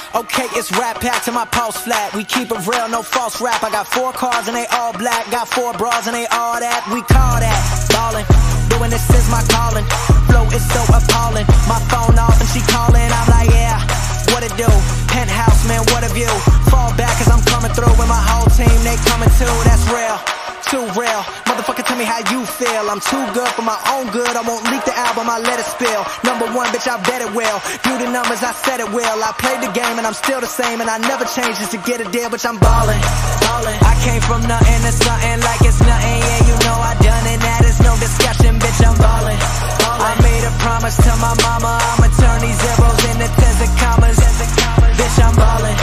Okay, it's Rat Pack to my pulse flat. We keep it real, no false rap. I got 4 cars and they all black. Got 4 bras and they all that. We call that ballin'. Doing this is my calling. Flow is so appalling. My phone off and she calling. I'm like, yeah, what it do? Penthouse, man, what a view. Fall back cause I'm coming through with my whole team. They coming too, that's real. Too real. Motherfucker, tell me how you feel. I'm too good for my own good. I won't leak the album, I let it spill. #1, bitch, I bet it will. Do the numbers, I said it will. I played the game and I'm still the same. And I never change just to get a deal, bitch, I'm ballin'. I came from nothing to something like it's nothing. Yeah, you know I done it, that is no discussion, bitch, I'm ballin'. I made a promise to my mama, I'ma turn these zeros into tens and commas.